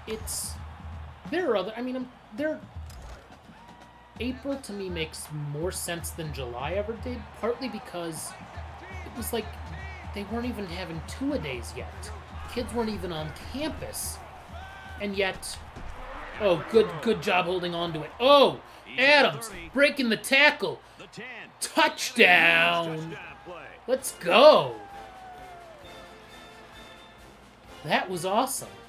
it's... There are other... I mean, there... April, to me, makes more sense than July ever did, partly because it was like they weren't even having two-a-days yet. Kids weren't even on campus. And yet... Oh, good job holding on to it. Oh! Adams breaking the tackle. Touchdown! Let's go! That was awesome.